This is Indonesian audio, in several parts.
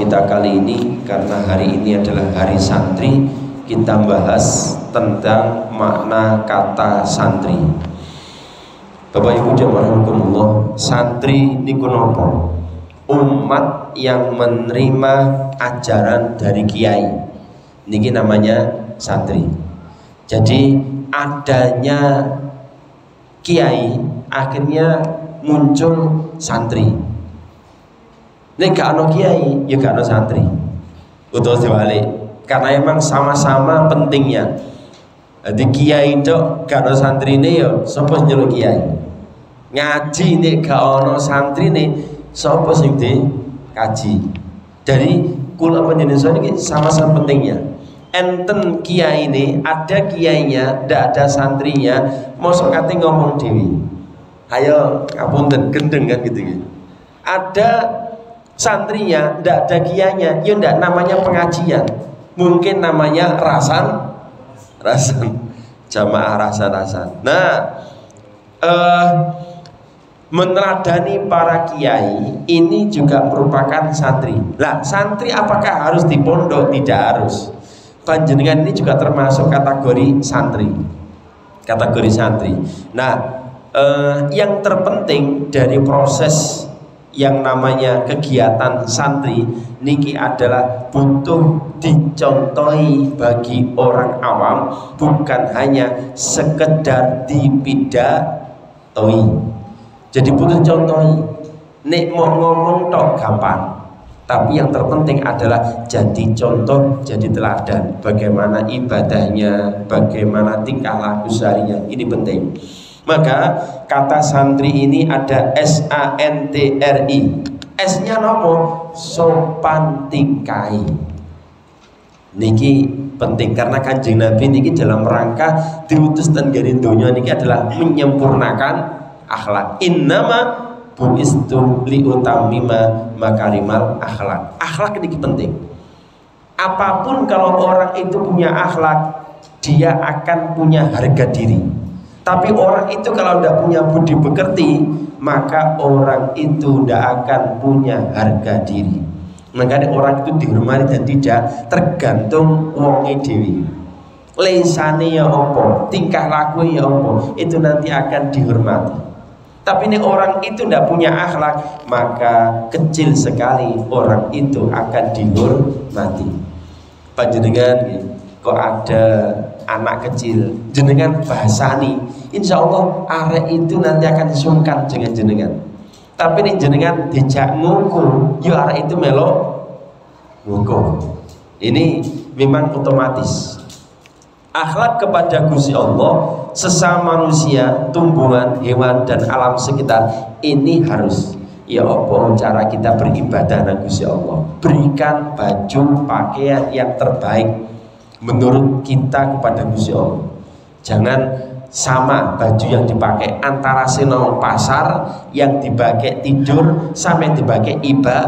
kita kali ini, karena hari ini adalah hari santri, kita bahas tentang makna kata santri. Bapak Ibu jamaah, santri niku napa? Umat yang menerima ajaran dari kiai, niki namanya santri. Jadi adanya kiai akhirnya muncul santri. Nek gak ono kiai, ya gak ono santri. Utuh diwalik. Karena emang sama-sama pentingnya. Jadi kiai dok gak ono santri ini ya sapa nyeluk kiai. Ngaji nek gak ono santri ini sapa sing dikaji. Jadi kula panjenengan ini sama-sama pentingnya. Enten kiai ini ada kiainya, ndak ada santrinya, mosok kate ngomong dewi. Ayo ngapunten gendeng kan gitu. Ada santrinya, ndak ada kiainya, ya ndak namanya pengajian. Mungkin namanya rasan jamaah rasan. Nah, meneladani para kiai ini juga merupakan santri. Lah, santri apakah harus di pondok? Tidak harus. Panjenengan ini juga termasuk kategori santri. Kategori santri. Nah, yang terpenting dari proses yang namanya kegiatan santri niki adalah butuh dicontohi bagi orang awam, bukan hanya sekedar dipidatohi. Jadi butuh contohi. Nek mau ngomong tok gampang, tapi yang terpenting adalah jadi contoh, jadi teladan. Bagaimana ibadahnya, bagaimana tingkah laku seharinya, ini penting. Maka kata santri ini ada S-A-N-T-R-I. S-nya nopo? Sopan tingkai. Niki penting karena Kanjeng Nabi niki dalam rangka diutus dan garin donya niki adalah menyempurnakan akhlak. Innama buistu liutammima makarimal akhlak. Akhlak ini penting. Apapun kalau orang itu punya akhlak, dia akan punya harga diri. Tapi orang itu kalau tidak punya budi pekerti, maka orang itu tidak akan punya harga diri. Makanya orang itu dihormati dan tidak tergantung wonge dewi. Lesane ya apa, tingkah laku ya apa, itu nanti akan dihormati. Tapi ini orang itu tidak punya akhlak, maka kecil sekali orang itu akan dihormati. Panjenengan kok ada anak kecil jenengan bahasani, insya Allah arek itu nanti akan sungkan dengan jenengan. Tapi nih jenengan dijak ngukur, yo arek itu melok ngukur. Ini memang otomatis. Akhlak kepada Gusti Allah, sesama manusia, tumbuhan, hewan dan alam sekitar ini harus. Ya apa cara kita beribadah dengan Gusti Allah? Berikan baju pakaian yang terbaik menurut kita kepada Gusti Allah. Jangan sama baju yang dipakai antara senong pasar yang dipakai tidur sama yang dipakai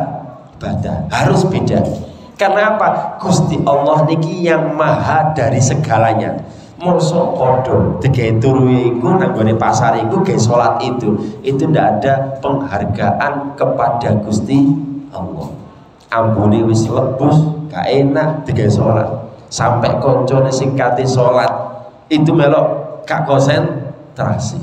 ibadah. Harus beda. Karena apa? Gusti Allah niki yang maha dari segalanya. Mosok podo digawe turu iku nang gone pasar iku gawe salat itu ndak ada penghargaan kepada Gusti Allah. Ambune wis lebus, gak enak digawe salat. Sampai koncone sing kate salat itu melok gak konsentrasi.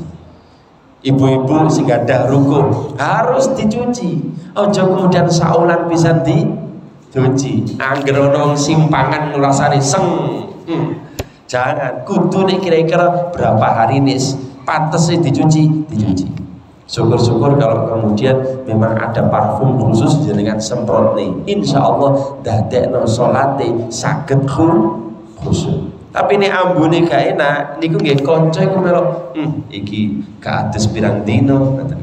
Ibu-ibu sing gadah ruku harus dicuci. Aja kemudian saulan pisan dicuci. Angger ono simpangan ngrasane seng. Jangan, kudu nek kira-kira berapa hari nis pantes dicuci. Syukur-syukur kalau kemudian memang ada parfum khusus dengan semprot nih. Insya Allah dadekno salate saged khusyuk. Tapi nek ambune gak enak, niku nggih kanca iku melok, iki gak ades pirang dino ngoten.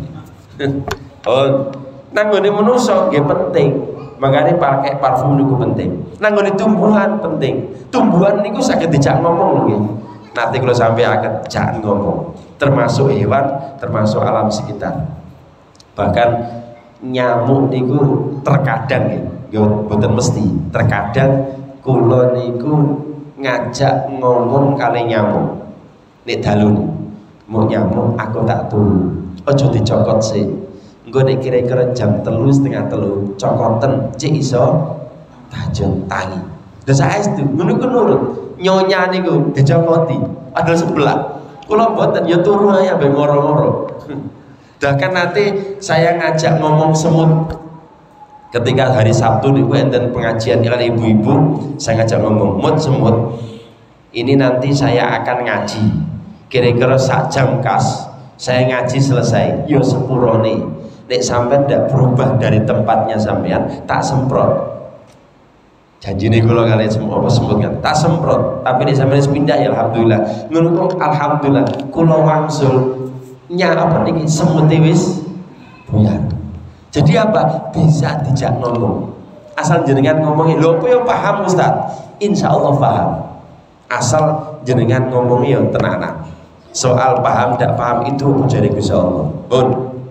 Oh, nang ngene manusa nggih penting. Makanya pakai parfum niku penting. Nang ngene tumbuhan penting. Tumbuhan niku saged dijak ngomong nggih. Nanti kalau sampai akan jangan ngomong, termasuk hewan, termasuk alam sekitar. Bahkan nyamuk niku terkadang ya, boten mesti. Terkadang kula niku ngajak ngomong kali nyamuk. Nek dalu mau nyamuk aku tak turu. Aja dicokot sih. Engko nek kira-kira jam 3:30 cokoten cek iso tahajud tangi. Dan saya itu menurut nurut nyonya niku dicokoti ada sebelah. Kula mboten ya turu ae ambek ngoro-ngoro. Bahkan nanti saya ngajak ngomong semut. Ketika hari Sabtu niku enten pengajian kali ibu-ibu, saya ngajak ngomong, "Mut semut, ini nanti saya akan ngaji. Kira-kira sak jam kas, saya ngaji selesai. Yo sepurone. Nek sampean ndak berubah dari tempatnya sampean, tak semprot." Janji nih kalau kalian semua semut kan, tak semprot. Tapi nek sampean pindah ya alhamdulillah. Menurut alhamdulillah, kula wangsul nya apa niki semut wis buyar. Jadi apa? Bisa dijak ngomong. Asal jenengan ngomongin, lho apa yang paham Ustaz? Insya Allah paham. Asal jenengan ngomongin yang tenanan. Soal paham tidak paham itu menjadi Gusti Allah. Pun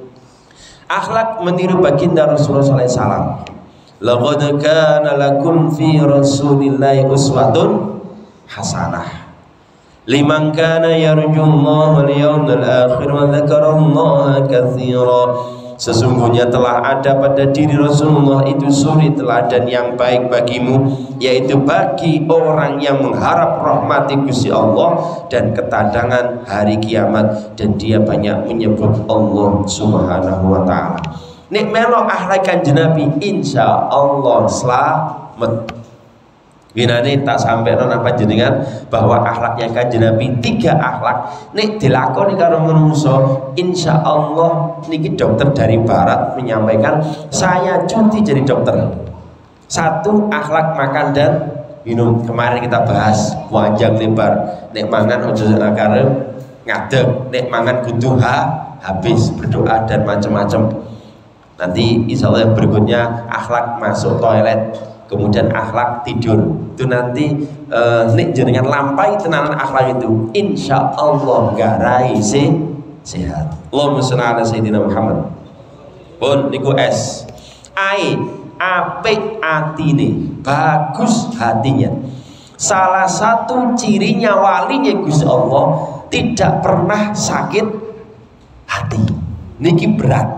akhlak meniru baginda Rasulullah SAW. Laqad kana lakum fi Rasulillahi uswatun hasanah liman kana yarjullaha wal yawmal akhir wa dzakarallaha katsira. Sesungguhnya telah ada pada diri Rasulullah itu suri teladan yang baik bagimu, yaitu bagi orang yang mengharap rahmati Gusti Allah dan ketadangan hari kiamat, dan dia banyak menyebut Allah Subhanahu wa taala. Nek melo akhlak Kanjeng Nabi insya Allah selamat. Winane tak sampai apa jenengan bahwa akhlaknya Kanjeng Nabi 3 akhlak nek dilakoni karo manungsa insya Allah niki dokter dari barat menyampaikan saya cuti jadi dokter. 1 akhlak makan dan minum, kemarin kita bahas panjang lebar. Nek mangan ojo karo ngadeg, nek mangan kudu habis, berdoa dan macam-macam. Nanti insya Allah yang berikutnya akhlak masuk toilet, kemudian akhlak tidur. Itu nanti nek jenengan lampai tenanan akhlak itu insya Allah garai sehat. Allahumma sholli ala sayyidina Muhammad. Pun niku S. Ai apik atine, bagus hatinya. Salah satu cirinya walinya Gusti Allah tidak pernah sakit hati. Niki berat.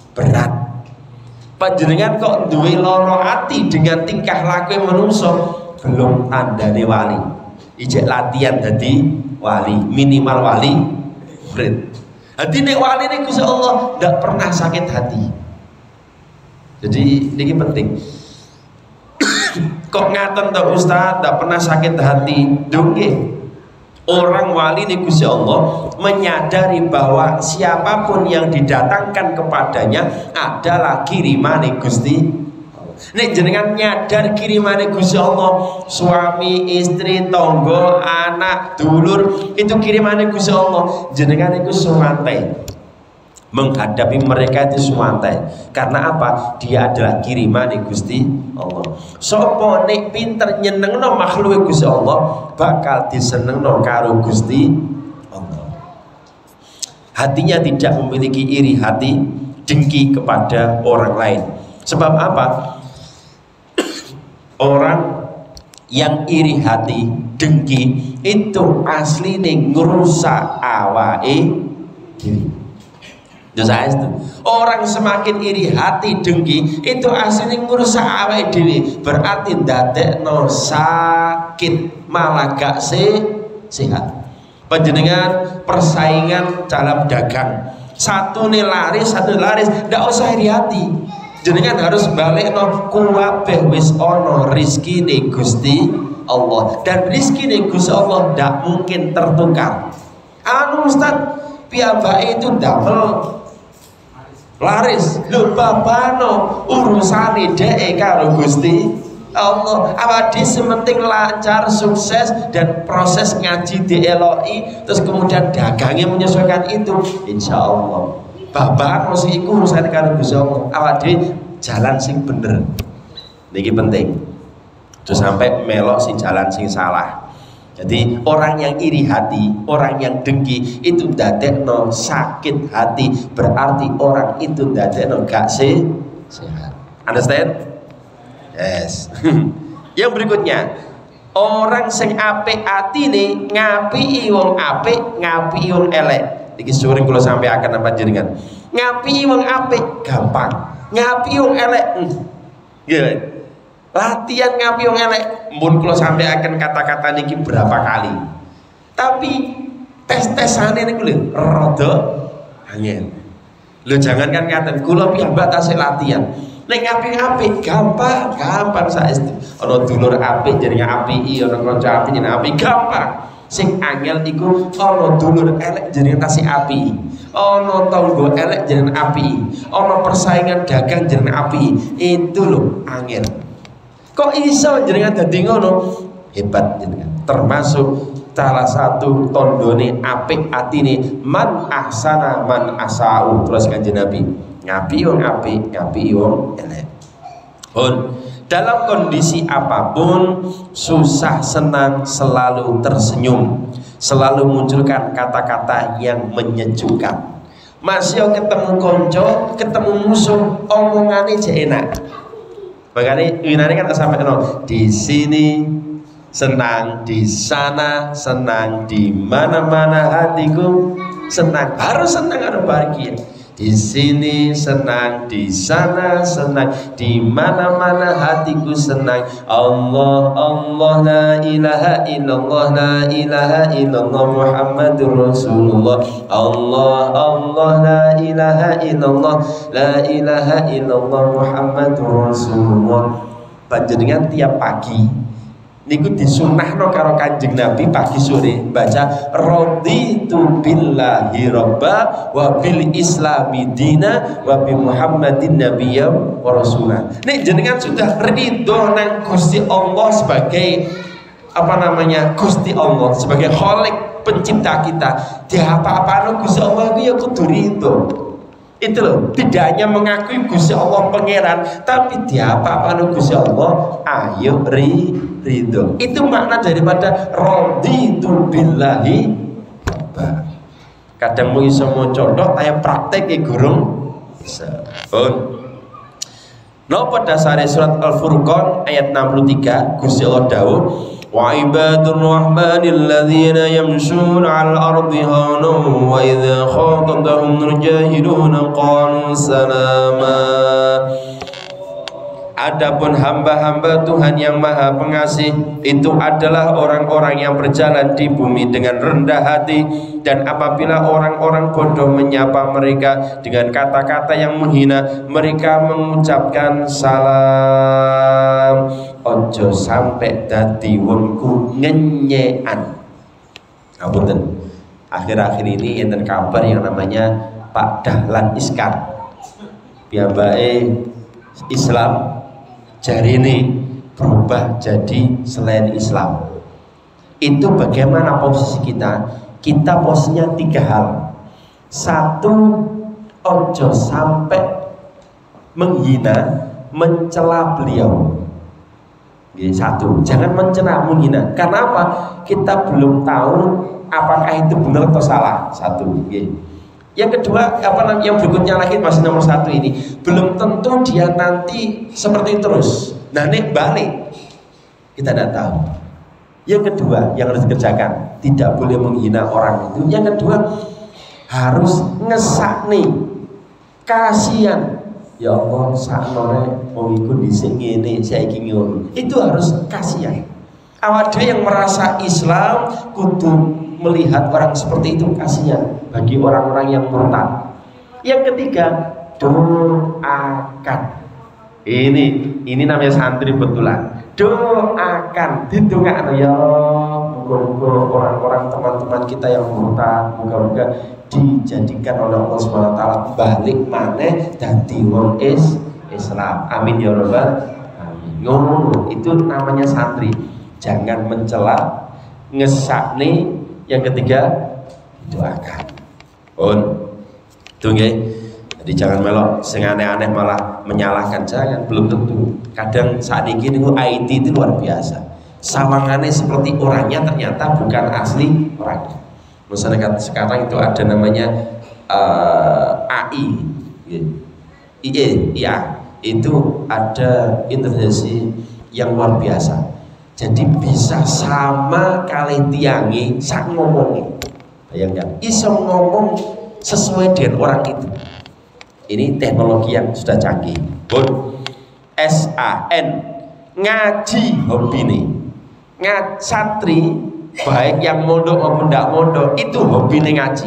Panjenengan kok duwe lara ati dengan tingkah laku manungsa, belum tandane wali. Ijek latihan dadi wali, minimal wali murid. Hati nek wali nek Gusti Allah ndak pernah sakit hati. Jadi ini penting. Kok ngaten ta Ustaz ndak pernah sakit hati? Nggih. Orang wali nih Gusti Allah menyadari bahwa siapapun yang didatangkan kepadanya adalah kirimane Gusti. Nek jenengan nyadar kirimane Gusti Allah, suami, istri, tonggo, anak, dulur itu kirimane Gusti Allah, jenengan itu suwantai menghadapi mereka itu suwantai. Karena apa? Dia adalah kirimane Gusti Allah. Sopo nek pinter nyenengno makhluk Gusti Allah bakal disenengno karo Gusti Allah. Hatinya tidak memiliki iri hati, dengki kepada orang lain. Sebab apa? Orang yang iri hati, dengki itu asline ngrusak awake dhewe. Orang semakin iri hati, dengki itu aslinya ngurusak awake dhewe, berarti ndadekno sakit malah gak sehat. Panjenengan persaingan dalam dagang, satu nih laris, ndak usah iri hati. Jenengan harus balekno kuwabeh wis ana rezekine Gusti Allah, dan rezekine Gusti Allah ndak mungkin tertukar. Anu Ustaz, piyambake itu damel laris, lho babano urusane dhek karo Gusti Allah. Awake sementing lancar, sukses, dan proses ngaji dieloki, terus kemudian dagangnya menyesuaikan itu, insya Allah babano sing iku urusane karo Gusti Allah. Awake jalan sing bener. Niki penting. Terus sampai melok sing jalan sing salah. Jadi orang yang iri hati, orang yang dengki itu dadekno sakit hati, berarti orang itu dadekno gak sehat. Understand? Yes. Yang berikutnya, orang sing apik atine ngapiki wong apik, ngapiki wong elek. Iki sering kula sampaikan apa jenengan. Ngapiki wong apik gampang, ngapiki wong elek. Nggih. Latihan ngapi wong elek, mun kula sampai akan kata-kata niki berapa kali. Tapi tes-tesane niku lho rada angel. Lho jangan kan ngaten, kula piyambak tasih latihan. Nek apik-apik gampang saesti. Ana dulur apik jenenge apiki, ana kanca apik jenenge apik gampang. Sing angel iku ana dulur elek jenenge tasih apiki. Ana tangga elek jenenge apiki. Ana persaingan dagang jenenge apiki. Itu lho angel. Kok iso jenengan dadi ngono? Hebat jenengan. Termasuk salah satu tondone apik atine man ahsana man asau. Terus Kanjeng Nabi ngapi wong apik, ngapi wong elek. Dalam kondisi apapun, susah senang selalu tersenyum, selalu munculkan kata-kata yang menyejukkan. Masih ketemu konco, ketemu musuh, omongannya je enak. Makanya ini kan sampai di sini senang, di sana senang, di mana-mana hatiku senang. Harus senang, harus bahagia. Di sini senang, di sana senang, di mana-mana hatiku senang. Allah, Allah, la ilaha illallah, la ilaha illallah, Muhammadur Rasulullah. Allah, Allah, la ilaha illallah, la ilaha illallah, Muhammadur Rasulullah. Panjenengan tiap pagi niku disunnahno karo Kanjeng Nabi pagi sore baca raditu billahi robba wa bil islami dina wa bi Muhammadin nabiyya wa rasulah. Nek jenengan sudah ridho nang Gusti Allah sebagai apa namanya Gusti Allah sebagai Khalik pencipta kita, dia apa-apaan Gusti Allah itu ya kudu ridho. Itu loh, tidak hanya mengakui Gusti Allah pangeran, tapi dia apa-apaan Gusti Allah ayo ridho. Itu makna daripada raditu billahi. Kadang mau iso maca tok tapi praktek e gurung bisa. Napa dasare surat Al-Furqan ayat 63 Gusti Allah dawuh wa ibadur rahmanil ladzina yamshuna 'alal ardi hauna wa idza khatabahum jahiluna qalu salama. Adapun hamba-hamba Tuhan yang Maha Pengasih itu adalah orang-orang yang berjalan di bumi dengan rendah hati, dan apabila orang-orang bodoh menyapa mereka dengan kata-kata yang menghina, mereka mengucapkan salam. Ojo sampai dadi wongku ngenyean. Ngapunten. Akhir-akhir ini enten kabar yang namanya Pak Dahlan Iskan. Piyambake Islam jari ini berubah jadi selain Islam. Itu bagaimana posisi kita? Kita posisinya 3 hal. 1, ojo sampai menghina, mencela beliau. 1, jangan mencela, menghina. Karena apa? Kita belum tahu apakah itu benar atau salah. 1. Yang kedua, yang berikutnya lagi masih nomor 1 ini, belum tentu dia nanti seperti terus. Nah, nek balik kita tidak tahu. Yang kedua yang harus dikerjakan, tidak boleh menghina orang itu. Yang kedua, harus ngesakni, kasihan. Ya Allah, saknore wong iku dhisik ngene, saiki ngono. Itu harus kasihan. Awak dhewe yang merasa Islam kudu melihat orang seperti itu kasihan bagi orang-orang yang murtad. Yang ketiga, doakan. Ini namanya santri betulan. Doakan, didongakno ya muga-muga orang-orang teman-teman kita yang murtad muga-muga dijadikan oleh Allah SWT balik maneh dadi wong Islam. Amin ya rabbal alamin. Ngono itu namanya santri. Jangan mencela, ngesakni. Yang ketiga, doakan. Itu nggih. Jadi jangan melok sing aneh-aneh malah menyalahkan, jangan, belum tentu. Kadang saat ini IT itu luar biasa. Sawangannya seperti orangnya ternyata bukan asli orangnya. Misalnya sekarang itu ada namanya AI, IA, itu ada intelijensi yang luar biasa. Jadi bisa sama kali tiangi sak ngomongi. Bayangkan, iso ngomong sesuai dengan orang itu. Ini teknologi yang sudah canggih. SAN ngaji hobi nih. Santri baik yang mondok maupun tidak mondok itu hobi nih ngaji.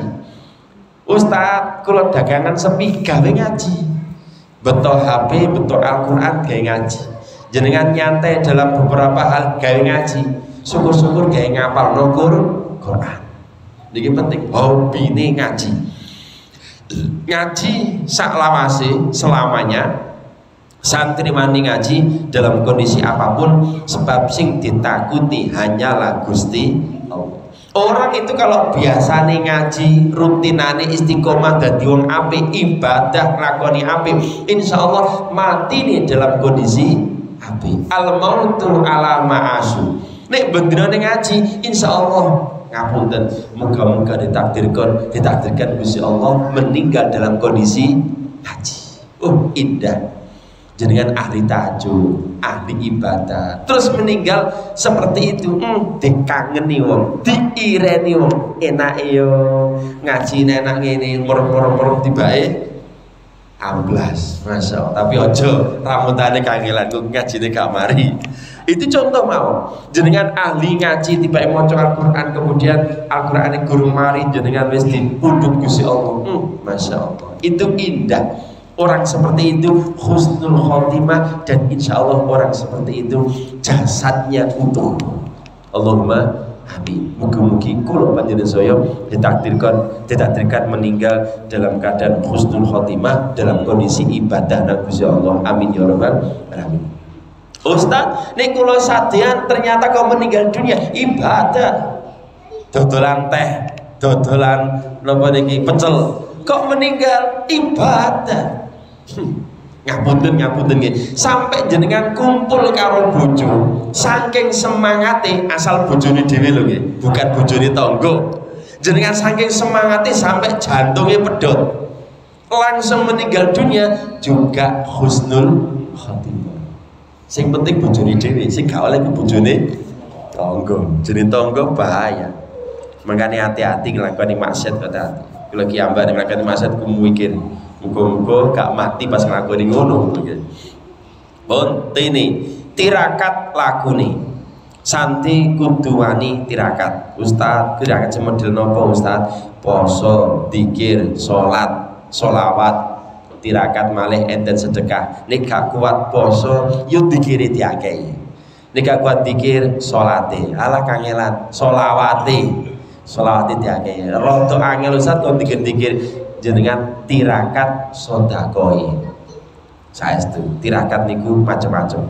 Ustaz kalau dagangan sepi gawe ngaji, betul HP betul Al-Quran gawe ngaji. Jenengan nyantai dalam beberapa hal gawe ngaji, syukur-syukur gawe ngapal nukur Quran. Ini penting hobi nih ngaji. Ngaji saklawase selamanya santri wani ngaji dalam kondisi apapun, sebab sing ditakuti hanyalah Gusti Allah. Orang itu kalau biasa nih ngaji rutinane istiqomah dadi wong apik, ibadah nglakoni apik, insyaallah mati nih dalam kondisi apik. Al mautu ala ma'asu. Nek benderane ngaji insyaallah ngapunten, muga-muga ditakdirkan Gusti Allah meninggal dalam kondisi haji. Indah. Jenengan ahli tahajud, ahli ibadah, terus meninggal seperti itu, dikangeni wong, diireni wong, enak yo ngaji enak ngene, merem tibae amblas, masya Allah. Tapi ojo ramutane kangelan, ngajine gak mari. Itu contoh mau. Jenengan ahli ngaji tiba maca Al-Qur'an, kemudian Al-Qur'ane gurung mari, jenengan wis dipundhut Gusti Allah. Masya Allah. Itu indah. Orang seperti itu husnul khotimah, dan insya Allah orang seperti itu jasadnya utuh. Allahumma amin. Mugi-mugi kula panjenengan saya ditakdirkan meninggal dalam keadaan husnul khotimah, dalam kondisi ibadah nang Gusti Allah. Amin ya rabbal alamin. Ustaz, nek kula sadean ternyata kau meninggal dunia ibadah. Dodolan teh, dodolan napa niki pecel, kok meninggal ibadah. Ngapunten nggih. Sampai jenengan kumpul karo bojo, saking semangate, asal bojone dhewe lho nggih, bukan bojone tangga. Jenengan saking semangate sampai jantungnya pedot, langsung meninggal dunia, juga husnul khotimah. Sing penting bojone dhewe, sing gak oleh bojone tangga. Jenenge tangga bahaya. Makanya hati-hati nglakoni maksiat kok hati. Kalau kiambak nglakoni maksiat kudu mikir. Muga-muga gak mati pas nglakoni ngono gitu. Pun tini tirakat lakune. Santi kudu wani tirakat. Ustaz, tirakat semodel napa Ustaz? Poso, zikir, salat, sholawat, tirakat malih enten sedekah. Nek gak kuat poso, yo dikire diakehi. Nek gak kuat zikir, salate. Alah kangelan, sholawate. Sholawate diakehi. Rontok angel Ustaz kon dikir-dikir. Jenengan tirakat sodakoi. Saestu tirakat niku macam-macam.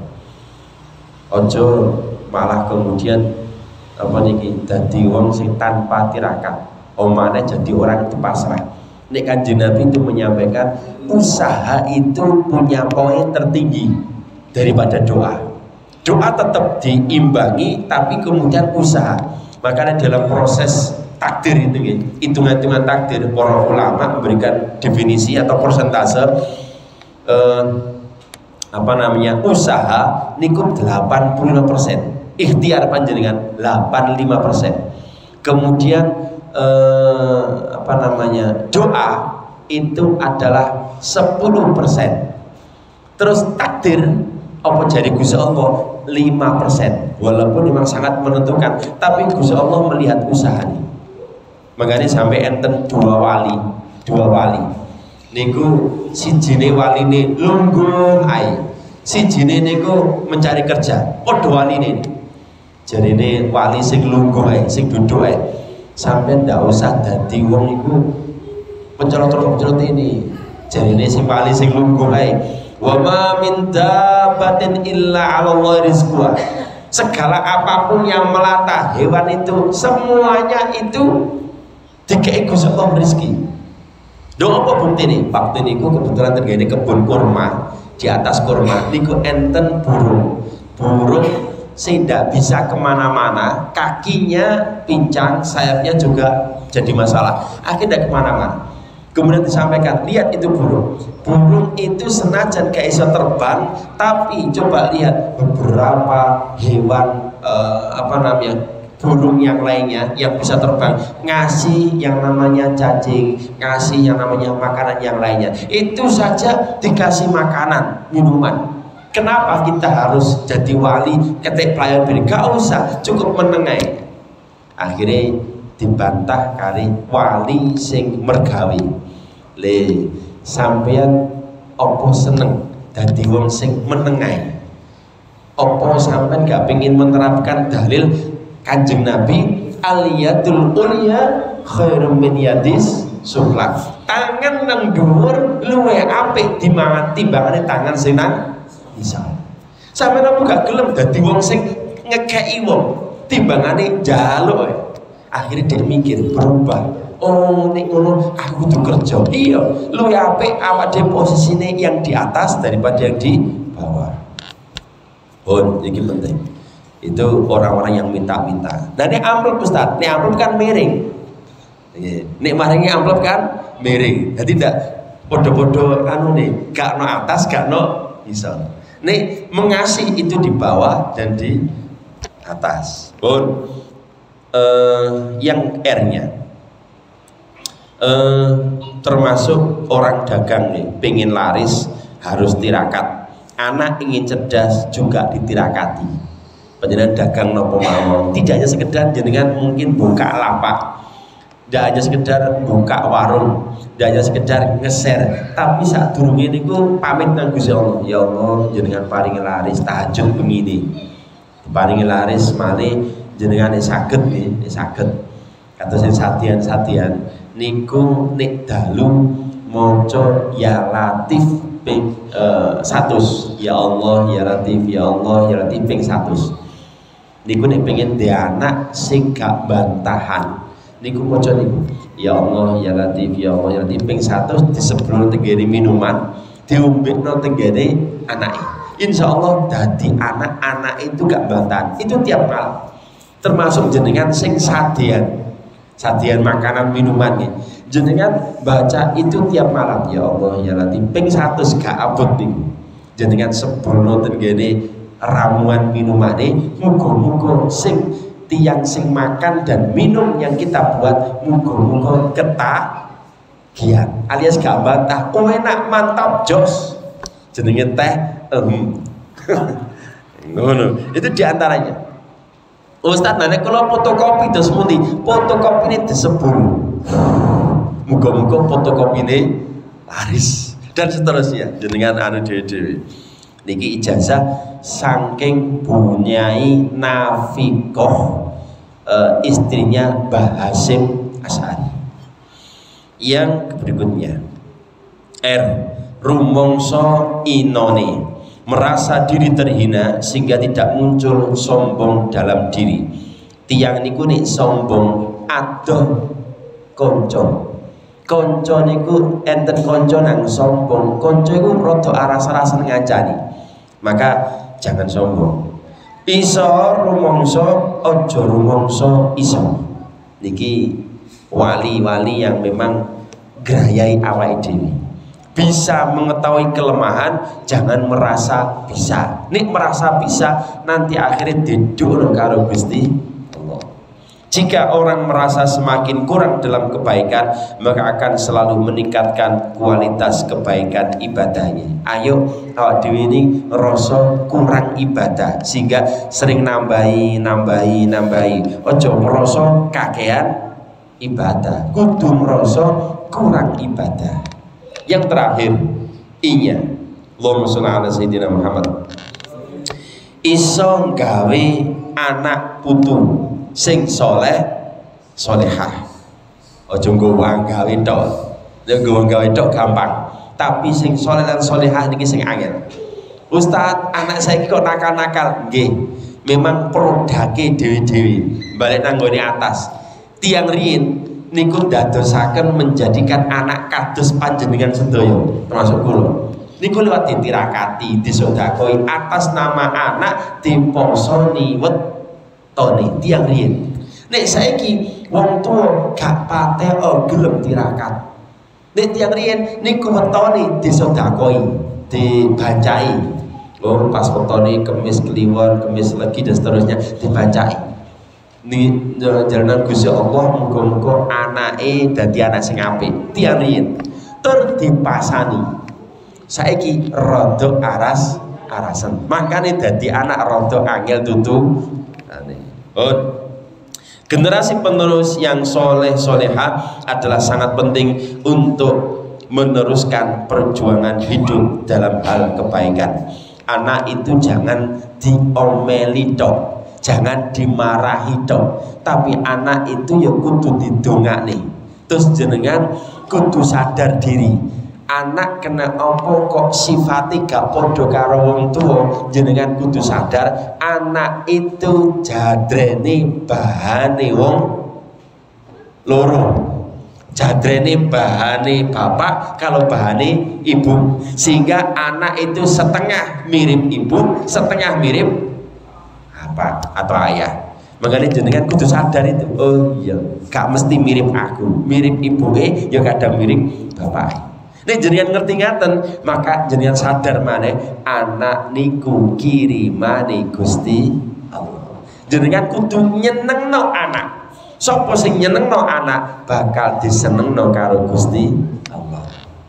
Ojo malah kemudian apa niki dadi wong sing tanpa tirakat, omane jadi orang itu pasrah. Nek Kanjeng Nabi itu menyampaikan usaha itu punya poin tertinggi daripada doa. Doa tetap diimbangi, tapi kemudian usaha. Makanya dalam proses takdir itu, hitungan-hitungan takdir, para ulama memberikan definisi atau persentase usaha niku 85%, ikhtiar panjenengan 85%, kemudian doa itu adalah 10%, terus takdir apa jadi Gusti Allah 5%, walaupun memang sangat menentukan, tapi Gusti Allah melihat usaha nih. Makanya sampai enten dua wali niku sijine waline lungguh ae, sijine niku mencari kerja, padha waline. Jarine wali sing lungguh ae, sing duduk ae, sampean ndak usah dadi wong iku pencelot-pencelot ini. Jarine sing wali sing lungguh ae, wa ma min dabbatin illa 'ala Allah rizquha. Segala apapun yang melata hewan itu semuanya itu dikei Gusti Allah rezeki. Lho apa bukti nih? Waktu niku kebetulan terjadi kebun kurma, di atas kurma niku enten burung sing ndak bisa kemana-mana, kakinya pincang, sayapnya juga jadi masalah, akhirnya kemana-mana. Kemudian disampaikan, lihat itu burung itu senajan gak iso terbang, tapi coba lihat beberapa hewan burung yang lainnya yang bisa terbang, ngasih yang namanya cacing, ngasih yang namanya makanan yang lainnya. Itu saja dikasih makanan, minuman, Kenapa kita harus jadi wali ketik pelayan biri? Gak usah, cukup menengai. Akhirnya dibantah kari wali sing mergawi. Le sampean opo seneng dadi wong sing menengai? Opo sampean gak pengen menerapkan dalil Kanjeng Nabi al-yadul ulya khairum min yadis sufla. Tangan nang dhuwur luwih apik timbangane tangan sing nang isor. Sampeyan apa gak gelem dadi wong sing ngekeki wong timbangane njaluk. Akhirnya dia mikir berubah. Oh nek ngono aku kudu kerja. Iya, luwih apik awake dhewe posisine yang di atas daripada yang di bawah. Oh, ini penting. Itu orang-orang yang minta-minta. Nah, ini amplop Ustaz, ini amplop kan miring. Ini maringi amplop kan miring. Jadi tidak podo-podo anu nih, gak no atas, gak no isor. Nih mengasih itu di bawah dan di atas. Pun yang R-nya termasuk orang dagang nih, pengen laris harus tirakat. Anak ingin cerdas juga ditirakati. Panjenengan dagang nopo mawon, tidak hanya sekedar jenengan mungkin buka lapak, tidak hanya sekedar buka warung, tidak hanya sekedar nge-share, tapi saat durunge niku pamit nang Gusti Allah. Ya Allah, jenengan paringi laris tahajud begini, paringi laris malih jenengan saged nggih, saged. Kados sing satian-satian niku nek dalu maca ya Latif ping 100. Ya Allah, ya Latif, ya Allah, ya Latif ping 100. Niku nek pengen dhe anak sing gak bantahan niku maca niku ya Allah ya Latif ya Allah ya Latif ping 100 disebelum tenggene minuman diombekno tenggene anake. Insyaallah dadi anak-anak itu gak bantahan. Itu tiap malam. Termasuk jenengan sing sadean makanan minuman nih. Jenengan baca itu tiap malam ya Allah ya Latif ping 100 gak abot niku. Jenengan sebelum tenggene ramuan minumane muga-muga sing tiang sing makan dan minum yang kita buat muga-muga ketagihan alias gak bantah. Oh enak mantap jos jenenge teh ngono. Itu diantaranya. Ustaz nek kula fotokopi dos pundi? Fotokopine disebul. Muga-muga fotokopine laris dan seterusnya. Jenengan anu dhewe-dhewe. Niki ijazah saking bunyai Nafikoh istrinya Mbah Hasyim Asy'ari. Yang berikutnya R. Rumangsa inone merasa diri terhina sehingga tidak muncul sombong dalam diri. Tiang niku nek sombong adoh konco. Konco niku enten konco nang sombong. Konco iku rada aras-arasan ngancani. Maka jangan sombong. Iso rumangsa aja rumangsa iso. Niki wali-wali yang memang grayai awake dhewe. Bisa mengetahui kelemahan, jangan merasa bisa. Nek merasa bisa nanti akhirnya didur karo Gusti Allah. Jika orang merasa semakin kurang dalam kebaikan, maka akan selalu meningkatkan kualitas kebaikan ibadahnya. Ayo awak dhewe ini rasa kurang ibadah sehingga sering nambahi. Ojo merasa kakean ibadah, kudu merasa kurang ibadah. Yang terakhir, inya Allahumma sholli ala sayyidina Muhammad. Iso gawe anak putu sing soleh solehah. Ojo nggo wong gawe tok. Nek nggo gawe tok gampang, tapi sing soleh lan solehah niki sing angel. Ustaz, anak saiki kok nakal-nakal. Nggih, memang produkake dhewe-dhewe balik nang nggone atas. Tiang riyin niku dadosaken menjadikan anak kados panjenengan sedaya termasuk kula. Niku lewat ditirakati, disodakoi atas nama anak diposoni wetone tiang riyin. Nek saiki wong tuwa gak patek gelem tirakat. Nek tiang riyin niku wetone disodakoi, dibacai. Oh pas wetone kemis kliwon, kemis legi dan seterusnya dibacai. Ni jalanan Gusti Allah muga-muga anake dadi anak sing apik. Tiang riyin tur dipasani. Saiki rada aras arasan. Makanya dadi anak rodo angel tutu. Generasi penerus yang soleh soleha adalah sangat penting untuk meneruskan perjuangan hidup dalam hal kebaikan. Anak itu jangan diomeli dok, jangan dimarahi dok, tapi anak itu ya kudu didongakne. Terus jenengan kudu sadar diri. Anak kena apa kok sifatnya gak podo karo wong tua, jenengan kudu sadar anak itu jadrene bahane wong loro, jadrene bahane bapak kalau bahane ibu, sehingga anak itu setengah mirip ibu, setengah mirip apa atau ayah. Makanya jenengan kudu sadar itu. Oh iya, gak mesti mirip aku, mirip ibu ya kadang mirip bapak. Nek jenengan ngerti ngaten, maka jenengan sadar maneh anak niku kirimane Gusti Allah. Jenengan kudu nyenengno anak. Sapa sing nyenengno anak bakal disenengno karo Gusti Allah.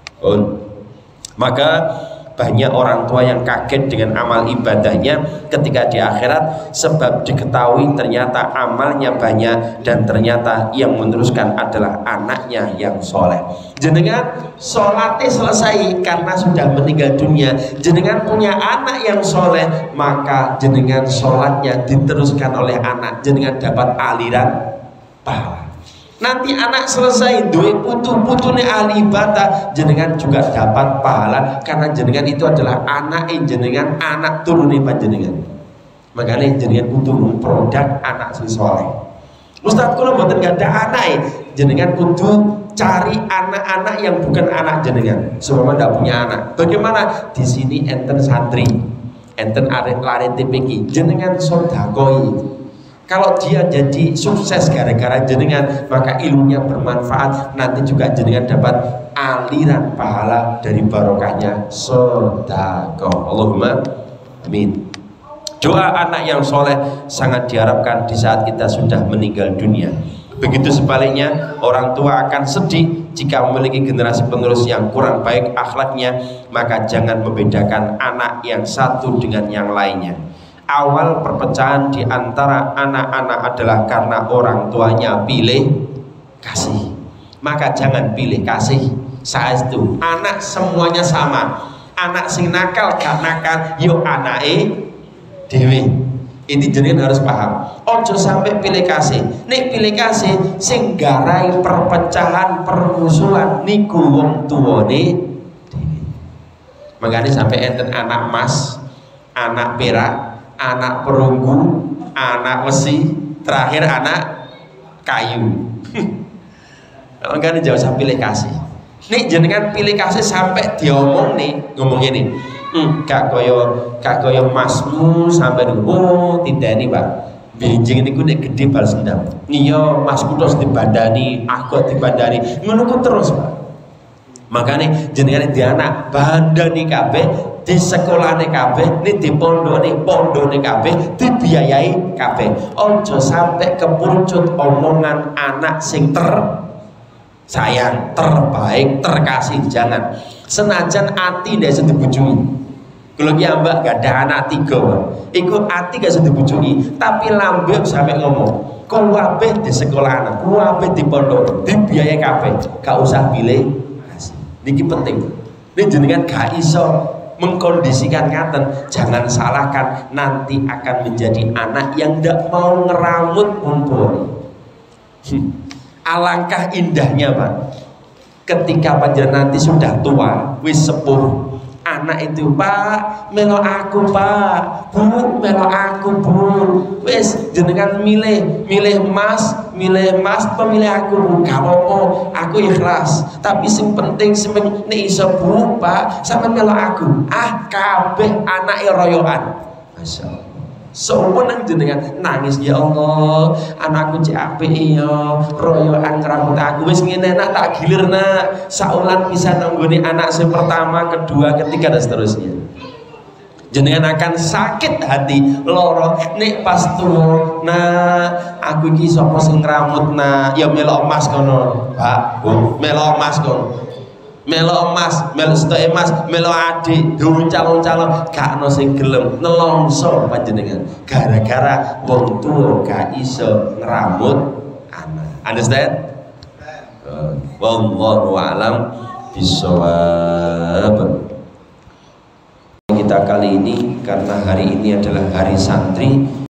Maka banyak orang tua yang kaget dengan amal ibadahnya ketika di akhirat, sebab diketahui ternyata amalnya banyak dan ternyata yang meneruskan adalah anaknya yang soleh. Jenengan sholatnya selesai karena sudah meninggal dunia, jenengan punya anak yang soleh, maka jenengan sholatnya diteruskan oleh anak, jenengan dapat aliran pahala. Nanti anak selesai duwe putu-putune ahli ibadah, jenengan juga dapat pahala karena jenengan itu adalah anak jenengan, anak turune panjenengan. Makanya jenengan kudu produk anak sing saleh. Ustaz kula mboten gadah anak, jenengan kudu cari anak-anak yang bukan anak jenengan. Semua ndak punya anak. Bagaimana? Di sini enten santri, enten arek-arek TPQ, jenengan sedekah. Kalau dia jadi sukses gara-gara jenengan, maka ilmunya bermanfaat, nanti juga jenengan dapat aliran pahala dari barokahnya sedekah. Allahumma amin. Doa anak yang soleh sangat diharapkan di saat kita sudah meninggal dunia. Begitu sebaliknya, orang tua akan sedih jika memiliki generasi penerus yang kurang baik akhlaknya, maka jangan membedakan anak yang satu dengan yang lainnya. Awal perpecahan di antara anak-anak adalah karena orang tuanya pilih kasih. Maka jangan pilih kasih. Saestu anak semuanya sama. Anak sing nakal gak nakal yo anake dhewe. Ini jenengan harus paham. Ojo sampai pilih kasih. Nek pilih kasih sing garai perpecahan permusuhan niku wong tuane dhewe. Makanya sampai enten anak emas, anak perak, anak perunggu, anak besi, terakhir anak kayu. Makanya jangan sampai pilih kasih. Nih jenengan pilih kasih sampai diomong nih, ngomong ini, gak koyo masmu sampai dulu, tidak nih pak. Benjing ini gue gede balas dendam. Iya masku terus dibandani, aku dibandani, menunggu terus pak. Makanya jenengan di anak bandani kabeh, di sekolahane kabeh, ini di pondone kabeh, dibiayai kabeh. Ojo sampai kepurcut omongan anak sing sayang, terbaik, terkasih, jangan. Senajan ati ndak iso dibujui. Kalau ki ambak gak ada anak 3, ikut ati gak iso dibujui, tapi lambe sampai ngomong, kuwabe di sekolahan, kuwabe di pondok, dibiayai kabeh, gak usah pilih. Niki penting. Ini jenengan gak iso mengkondisikan ngaten, jangan salahkan, nanti akan menjadi anak yang ndak mau ngeramut mumpuni. Alangkah indahnya pak, ketika panjenengan nanti sudah tua, wis sepuh, anak itu pak melo aku pak, bu melo aku bu, wis jenengan milih mas pemilih aku, gak apa-apa, aku ikhlas, tapi sing penting nek iso bu pak sampe melo aku, kabeh anake royokan. Masya Allah. Sewenang jenengan nangis, ya Allah anakku cek apik ya royokan ngrambut aku wis ngene nak tak gilir nak saulan bisa nanggone anak sing pertama, kedua, ketiga dan seterusnya. Jenengan akan sakit hati loro nek pas tuwa nah aku iki sapa sing ngramut nah ya melok emas kono Pak Bu melok emas kono melo emas, melo stok emas, melo adik, diuncal-uncal, gak ono sing gelem nelongso panjenengan. Gara-gara wong tua gak iso ngeramut anak. Understand? Wallahu a'lam bishawab. Kita kali ini karena hari ini adalah hari santri,